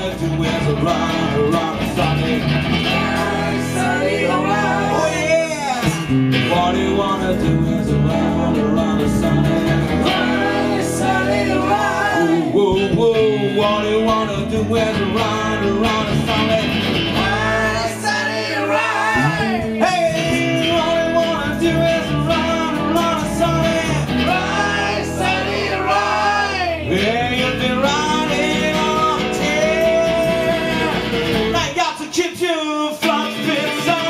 wanna do is run around Sunday. Sunday around. Oh yeah. All you wanna do is run around Sunday. Sunday around. Whoa, whoa, whoa. All you wanna do is run around Sunday. Sunday around. Hey, all you wanna do is run around Sunday. Sunday around. Yeah, you've been riding on a tear. I got to keep you from spits on.